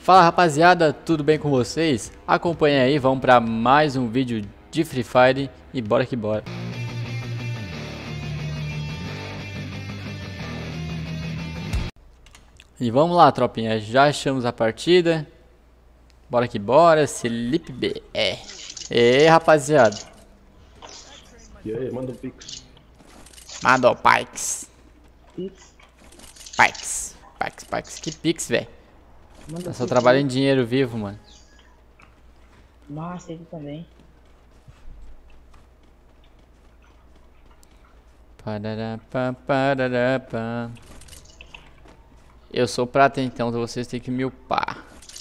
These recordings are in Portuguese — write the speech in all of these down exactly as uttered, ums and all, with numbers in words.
Fala rapaziada, tudo bem com vocês? Acompanha aí, vamos para mais um vídeo de Free Fire e bora que bora. E vamos lá, tropinha, já achamos a partida. Bora que bora, Felipe B. É. E rapaziada. E aí, manda o Pix. Manda o Pix. Pix. Pix, Pix. Que Pix, velho? Eu só trabalho em dinheiro vivo, mano. Nossa, ele também. Pararapá, pararapá. Eu sou prata, então vocês têm que me upar.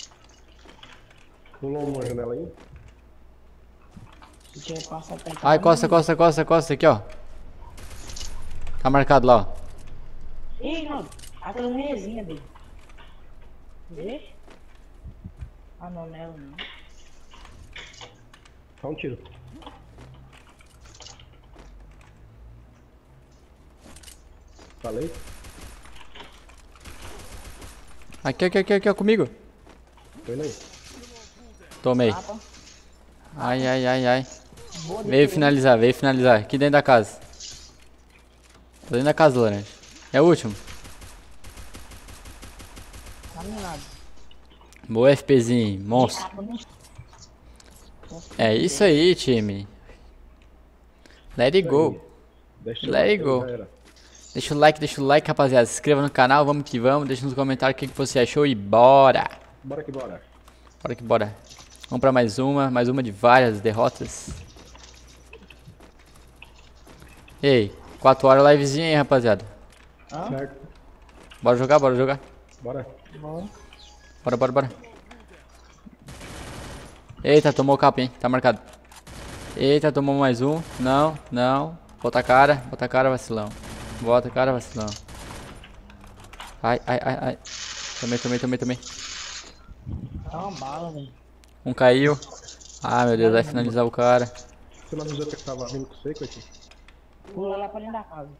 Pulou uma janela aí. Ai, costa, costa, costa, costa, aqui, ó. Tá marcado lá, ó. Ih, não. Aquela mesinha dele. Vê? Ah, não, não é ela não. Só um tiro. Falei? Aqui, aqui, aqui, aqui, ó, comigo. Foi aí. Tomei. Ai, ai, ai, ai. Veio finalizar, veio finalizar. Aqui dentro da casa. Tô dentro da casa, laranja. É o último. Boa FPzinho, monstro. É isso aí, time. Let it go. Let it go. Deixa o like, deixa o like, rapaziada. Se inscreva no canal, vamos que vamos. Deixa nos comentários o que, que você achou e bora. Bora que bora. Bora que bora. Vamos pra mais uma, mais uma de várias derrotas. Ei, quatro horas livezinha aí, rapaziada. Ah? Certo. Bora jogar, bora jogar. Bora. Bom. Bora, bora, bora. Eita, tomou o capa, hein? Tá marcado. Eita, tomou mais um. Não, não. Bota a cara, bota a cara, vacilão. Bota a cara, vacilão. Ai, ai, ai, ai. Tomei, tomei, tomei, tomei. Dá uma bala, velho. Um caiu. Ah, meu Deus, vai finalizar o cara. Você não avisou que eu tava vindo com seco aqui? Pula lá pra dentro da casa.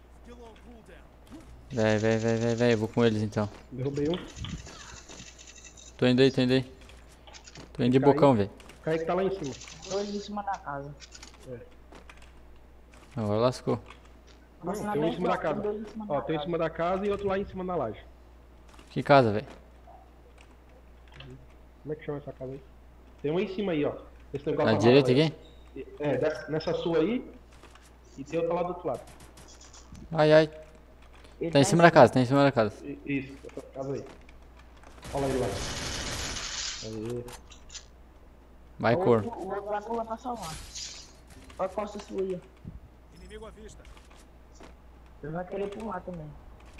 Véi, véi, véi, véi, véi. Vou com eles então. Derrubei um. Tô indo aí, tô indo aí. Tô indo de bocão, velho. Kaique tá lá em cima. Dois em cima da casa. É. Agora lascou. Nossa, Não, na tem um em frente, cima da ó, casa. dois em cima Ó, da tem um em casa. cima da casa e outro lá em cima da laje. Que casa, velho? Como é que chama essa casa aí? Tem um em cima aí, ó. Esse negócio Na amarelo direita aí. aqui? É, dessa- nessa sua aí. E tem outra lá do outro lado. Ai, ai. Ele Tá em cima da casa, tá em cima da casa. I- Isso, essa casa aí. Olha ele lá. Aí. Vai, O cor. outro- O outro vai pular pra salvar. Olha a costa sua aí, ó. Inimigo à vista. Ele vai querer pular também.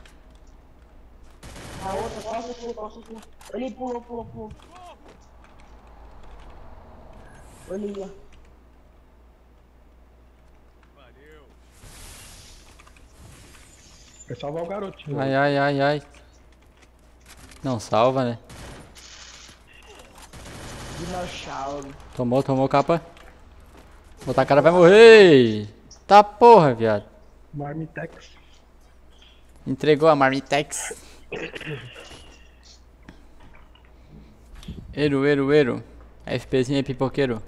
A outra, costa sua, costa sua. Ele pulou, pulou, pulou. Olha aí, ó. Valeu. Vai salvar o garoto. Ai, ai, ai, ai. Não salva, né? Dinossauro. Tomou, tomou capa. Botar a cara, vai morrer. Tá porra, viado. Marmitex. Entregou a Marmitex. Eru, eru, eru. FPzinho é pipoqueiro.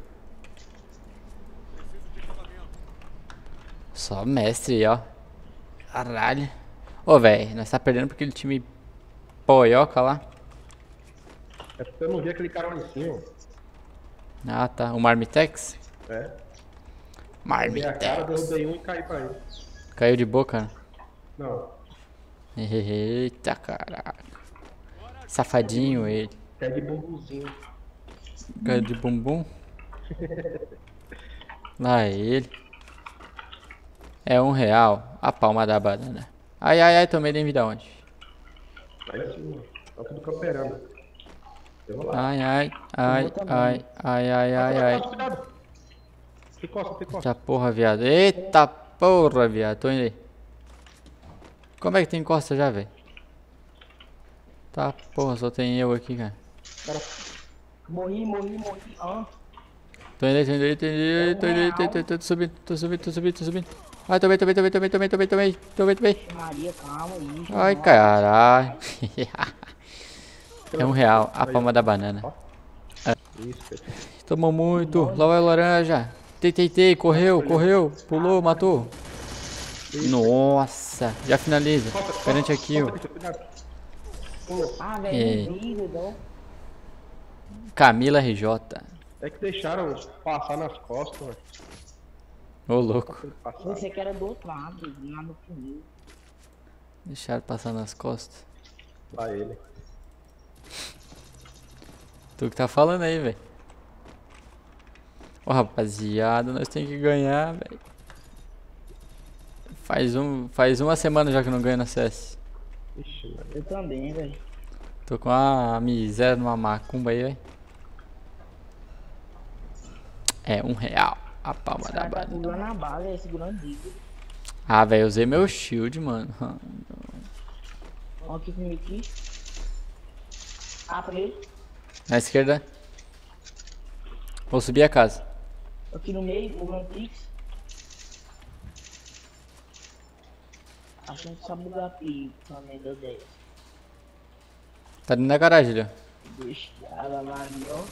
Só mestre, ó. Caralho. Ô, velho, nós tá perdendo porque aquele time poioca lá. É porque eu não vi aquele cara lá em cima. Ah, tá. O Marmitex? É. Dei a cara, Marmitex. derrubei um e caí pra ele. Caiu de boca, né? Não. Eita, caraca. Safadinho ele. Pé de bambuzinho. Caiu de bumbum. Lá ele. É um real. A palma da banana. Ai, ai, ai, tomei de vida onde? Lá em cima. Tá tudo camperando. Eu vou lá. Ai, ai, ai, ai, ai, ai, ai, ai. Cuidado. Tem costa, tem costa. Eita porra, viado. Eita porra, viado. Tô indo aí. Como é que tem costa já, velho? Tá porra, só tem eu aqui, cara. Cara, morri, morri, morri. Ó. Tô indo aí, tô indo aí, tô indo aí, tô indo aí, tô, tô, tô, tô subindo, tô subindo, tô subindo, tô subindo. Ai, tomei, tomei, tomei, tomei, tomei, tomei, tomei, tomei, tomei, tomei. Maria, calma aí. Ai, caralho. É um real, a palma da banana. Isso, perfeito. Tomou muito. Lá vai o laranja. Tei, tei, tei. Correu, correu. Pulou, matou. Nossa. Já finaliza. Garante aqui, ó. Ah, É. velho, vida, dó. Camila R J. É que deixaram passar nas costas, velho. Ô, louco. Passar. Você que era do outro lado, lá no primeiro. Deixaram passar nas costas. Pra ele. Tu que tá falando aí, velho. Ô, rapaziada, nós tem que ganhar, velho. Faz, um, faz uma semana já que eu não ganho na C S. Ixi, mano. Eu também, velho. Tô com uma miséria numa macumba aí, velho. É um real. A palma Esse da cara tá banana. segurando a bala, é segurando digo. Ah, velho, eu usei meu shield, mano. Ó, aqui comigo aqui. Ah, pra ele. Na esquerda. Vou subir a casa. Aqui no meio, o Grand Prix. Achando que só bugar aqui, também deu dez. Tá dentro da garagem ali, ó. Deixa ela lá ali, ó.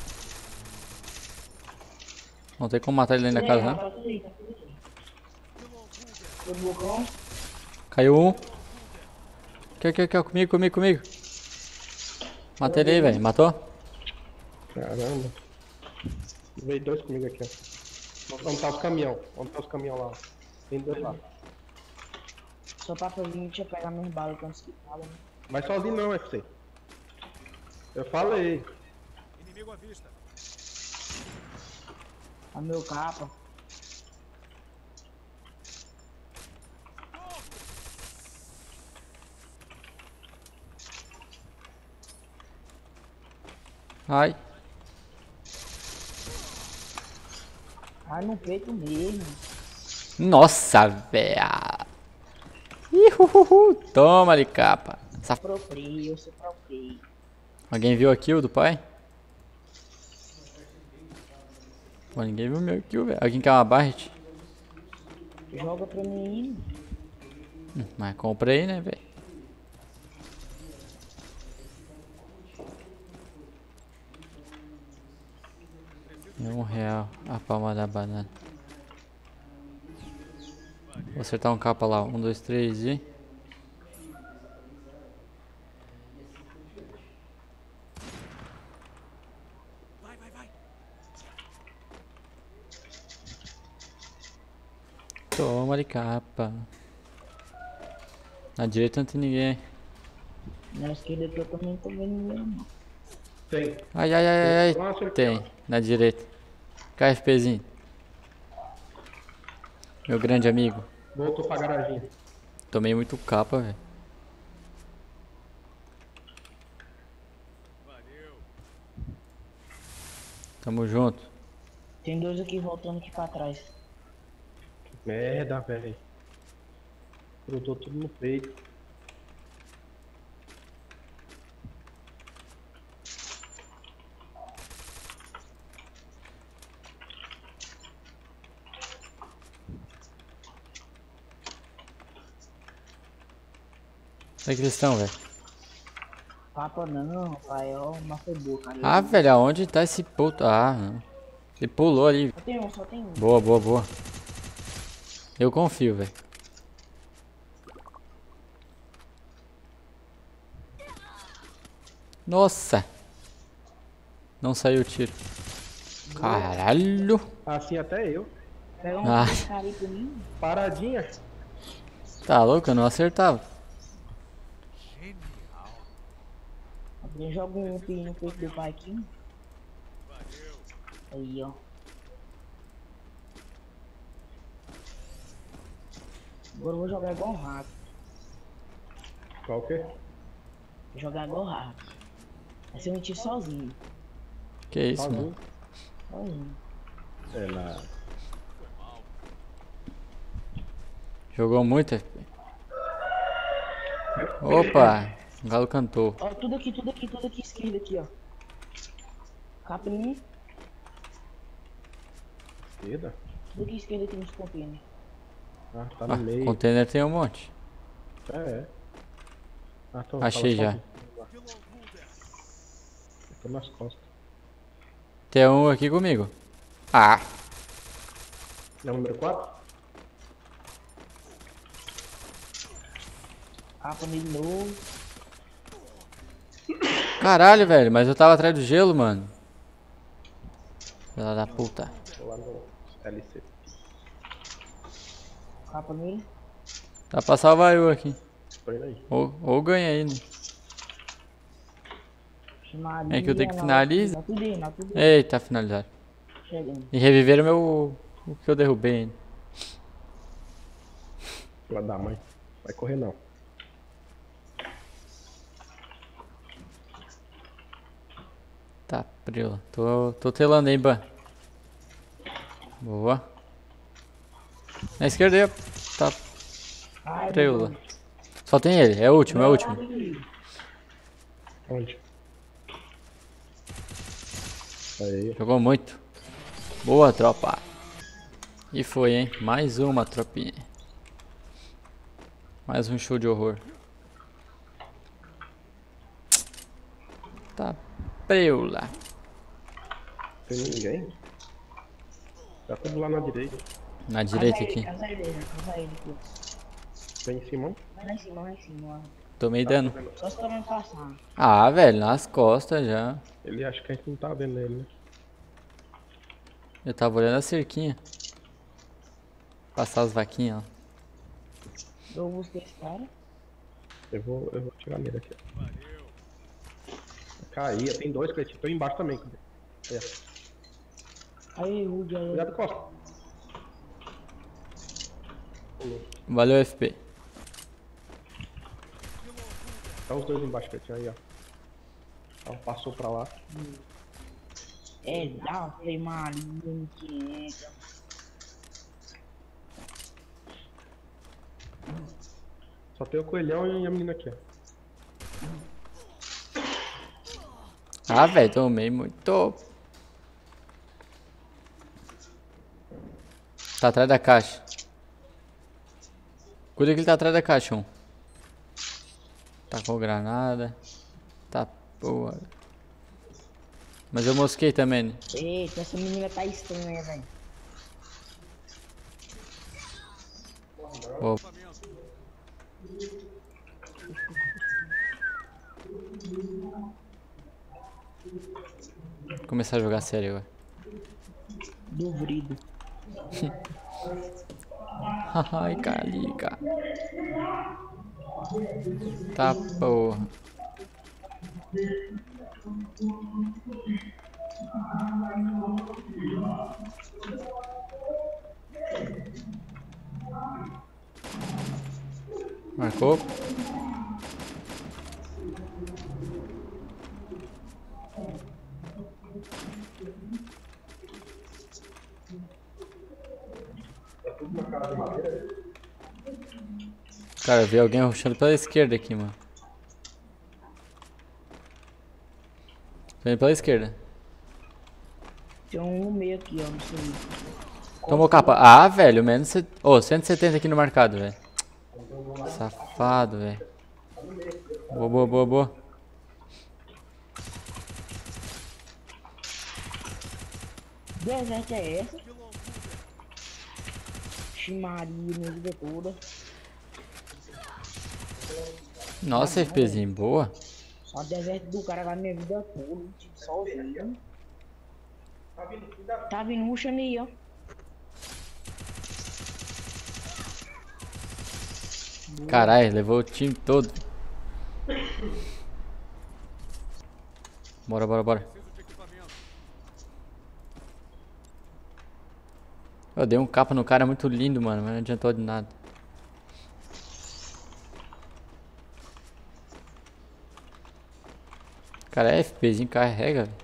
Não tem como matar ele dentro da casa, Tá não. tudo aí, tá tudo aí. Tô no bocão. Caiu um. Aqui, aqui, aqui, ó. Comigo, comigo, comigo. Matei ele aí, velho. Matou? Caramba. Veio dois comigo aqui, ó. Onde tá os caminhão? Onde tá os caminhão lá? Tem dois lá. Só pra fazer, deixa eu pegar minhas balas antes que fala, né? Vai sozinho não, F C. Eu falei. Inimigo à vista. A meu capa. Ai. Ai, no peito mesmo. Nossa, velho. Ihuhuhu. Toma ali, capa. Saf... Procurei, eu sou procurei. Alguém viu a kill do pai? Pô, ninguém viu meu kill, velho. Alguém quer uma Barret? Joga pra mim. Hum, Mas comprei, né, velho? É um real a palma da banana. Vou acertar um capa lá. Um, dois, três e... Vai, vai, vai. Toma de capa. Na direita não tem ninguém. Na esquerda aqui eu também não tô vendo ninguém, não. Tem. Ai, ai, ai, ai, Nossa, ai. aqui, Tem. Na direita. KFPzinho. Meu grande amigo. Voltou pra garaginha. Tomei muito capa, velho. Valeu. Tamo junto. Tem dois aqui voltando aqui pra trás. Merda, velho. Grudou tudo no peito. Onde é que eles estão, velho? Papa não, pai, ó, mas foi boa, cara. Ah, velho, aonde tá esse puto? Ah, não. Ele pulou ali. Só tem um, só tem um. Boa, boa, boa. Eu confio, velho. Nossa. Não saiu o tiro. Caralho. Assim até eu. Pega um Ah. cara aí pra mim. Paradinha. Tá louco? Eu não acertava. Genial. Alguém joga um pi no peito do pai aqui. Valeu. Aí, ó. Agora eu vou jogar igual um rato. Qual que é? Vou jogar igual um rato. Vai ser um tiro sozinho. Que isso, mano. Sozinho. É na... Jogou muito, F P. Opa. O galo cantou. Ó, tudo aqui, tudo aqui, tudo aqui, esquerda aqui, ó. Capa em mim. esquerda? Tudo aqui, esquerda aqui nos containers. Ah, tá no Ah, meio. container tem um monte. É, é. Ah, tô, Achei tava já. sozinho. Reload holder. Tô nas costas. Tem um aqui comigo. Ah, É o número quatro? Capa nele novo. caralho, velho. Mas eu tava atrás do gelo, mano. Filha da puta. Tô lá no L C. Capa nele. Dá pra salvar eu aqui. Tô indo aí. Ou, ou ganha aí, né? Maria, É que eu tenho que ela- finalizar. Tá tudo aí, tá tudo aí. Eita, finalizado. Chegando. E reviveram meu... o que eu derrubei ainda. Lá da mãe. Vai correr não. Tá, prila. Tô, tô telando aí, Ban. Boa. Na esquerda aí, ó. Tá, Ai, prila. Só tem ele. É o último, é o último. Onde? Aí. Jogou muito. Boa, tropa. E foi, hein? Mais uma, tropinha. Mais um show de horror. Tá, preula. Tem ninguém? Tá tudo lá na direita. Na direita aqui. Casa ele, casa ele aqui. Tem em cima. Vai lá em cima, lá em cima. ó. Tomei dano. Só se também passar. Ah, velho, nas costas já. Ele acha que a gente não tá vendo ele, né? Eu tava olhando a cerquinha. Passar as vaquinhas, ó. Eu busquei esse cara. Eu vou, eu vou atirar nele aqui. Caía, tem dois, Cleitinho. Tô embaixo também. É. Aí, Rude, aí. Cuidado, Costa. Valeu, F P. Tá os dois embaixo, Cleitinho. Aí, ó. Ó, passou pra lá. É, dá, tem Maria, que entra. Só tem o coelhão e a menina aqui, ó. Ah, velho, tomei muito. Tá atrás da caixa. Cuida que ele tá atrás da caixa, um. Tacou granada. Tá porra. Mas eu mosquei também, né? Eita, essa menina tá estranha, velho. Vou começar a jogar sério agora. Duvido. Ai, calica. Tá porra. Marcou. Cara, eu vi alguém rushando pela esquerda aqui, mano. Tô indo pela esquerda. Tem um no meio aqui, ó, não sei. Tomou capa. Ah, velho, menos... Ô, oh, cento e setenta aqui no marcado, velho. Safado, velho. Boa, boa, boa, boa. Deserto é essa? Ximaria, minha vida toda. Nossa, FPzinho, boa. Só deserto do cara lá minha vida toda, tipo, sozinho. Tá vindo rushando aí, ó. Caralho, levou o time todo. Bora, bora, bora. Preciso de equipamento. Eu dei um capa no cara muito lindo, mano, mas não adiantou de nada. Cara, é FPzinho, carrega, velho.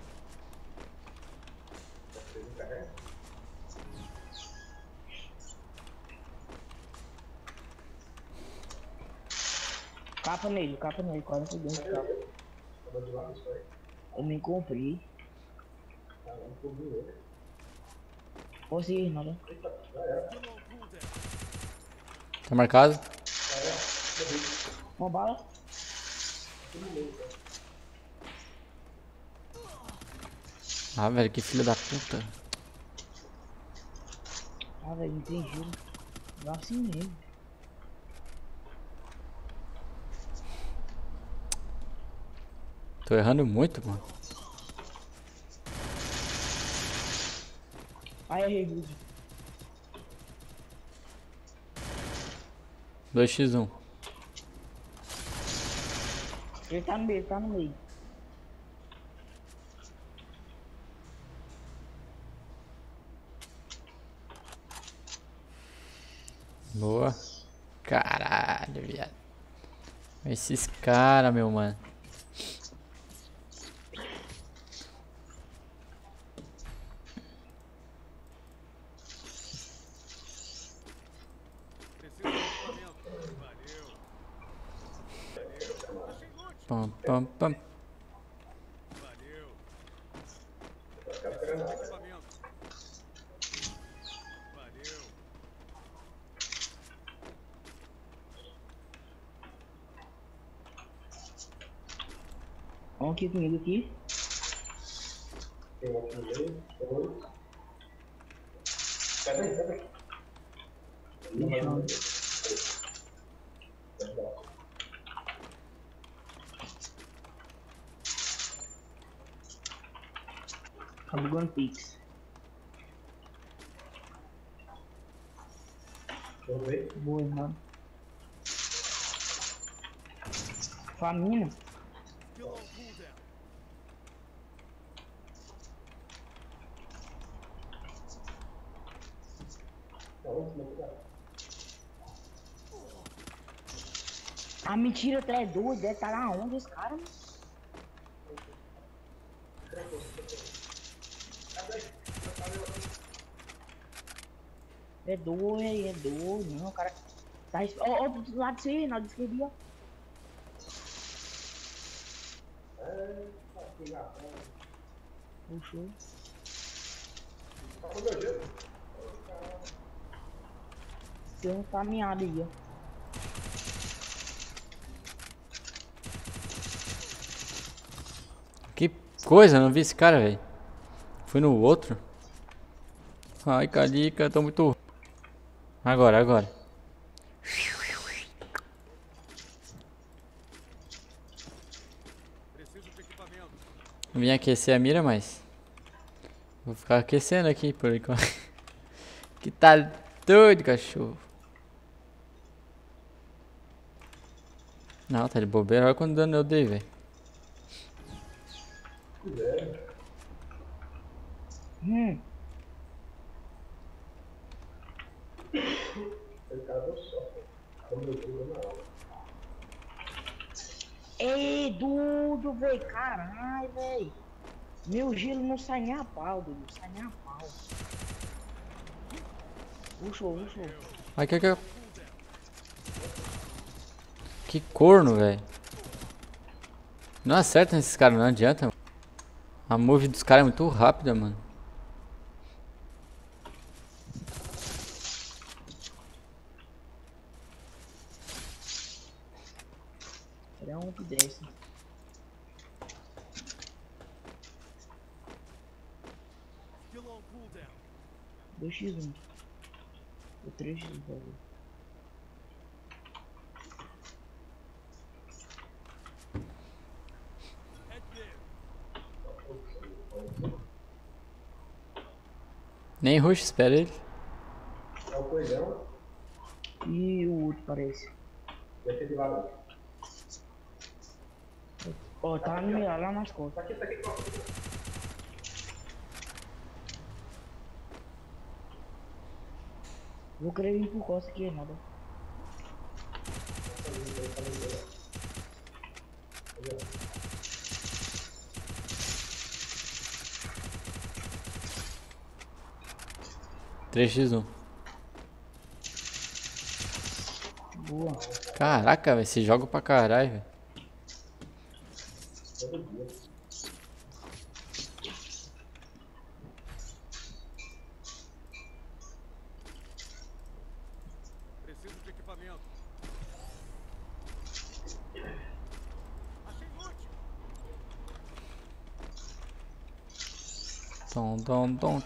Capa nele, capa nele, quarenta segundos, capa. Eu me comprei. Consegui, nada. Tá marcado? Uma bala. Ah, velho, que filho da puta. Ah, velho, não tem giro. Não é assim mesmo. Tô errando muito, mano. Ai, errei, Rude. dois por um. Ele tá no meio, ele tá no meio. Boa. Caralho, viado. Esses caras, meu mano. Preciso de equipamento. Valeu. Valeu. Achei loot. Pam, pam, pam. Valeu. Preciso de equipamento. Valeu. Vamos aqui comigo aqui. Tem um aqui no meio. Dois. Pera aí, pera aí. Deixa Tá bugando Pix. Vamos ver. Boa, errado. Família. Kill on cooldown. Não, não, não. A mentira até é doido, deve estar lá onde esse cara, mano? É doido, é doido, não, o cara tá... Ó, ó, do lado de você, na esquerda, ó. Puxou. Tem um caminhado aí, ó. Que coisa, não vi esse cara, velho. Fui no outro. Ai, calica, tô muito... Agora, agora. Preciso de equipamento. Vim aquecer a mira, mas... Vou ficar aquecendo aqui por enquanto. Que tá doido, cachorro. Não, tá de bobeira. Olha quanto dano eu dei, velho. Hum. Ei, Dudu, velho, caralho, velho. Meu gelo não sai nem a pau, Dudu, não sai nem a pau. Puxou, puxou. Ai, que que... Que corno, velho. Não acerta nesses caras, não adianta. A move dos caras é muito rápida, mano. Ele é um que desce. Kill on cooldown. dois por um. Ou três por um, por favor. Head there. Nem rush, espera ele. É o coelhão. E o outro parece. Vai ser de laranja. Ó, tá no meio, lá nas costas. Tá aqui, tá aqui. Vou querer vir por costa aqui, nada. três por um. Boa. Caraca, velho. Esse jogo pra caralho, velho. Preciso de equipamento. Achei loot. Tom, tom, tom.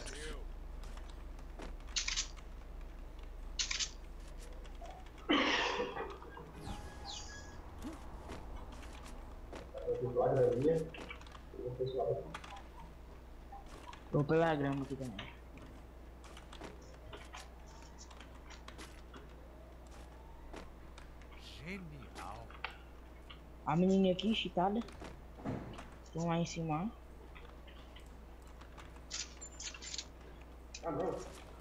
Vou pegar a grama aqui também. Genial. A menininha aqui, chitada. Estão lá em cima. Ah, não.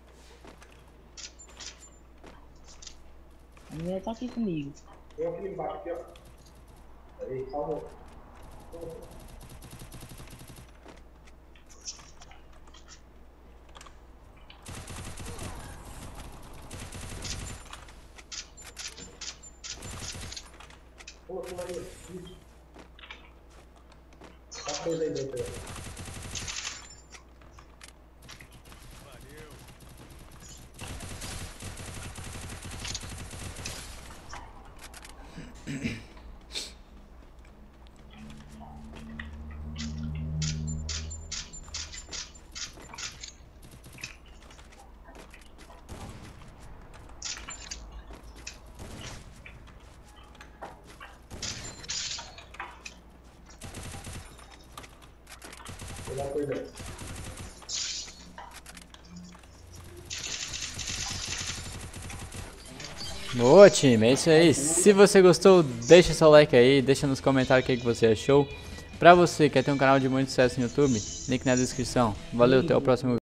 A menina tá aqui comigo. Tem um aqui embaixo, aqui, ó. Aí, salvou. Pula, pula aí. Isso. Tá coisa aí dentro. Valeu. Pegar a coisa aí. Boa, time, é isso aí. Se você gostou, deixa seu like aí, deixa nos comentários o que, que você achou. Pra você que quer ter um canal de muito sucesso no YouTube, link na descrição. Valeu, até o próximo vídeo.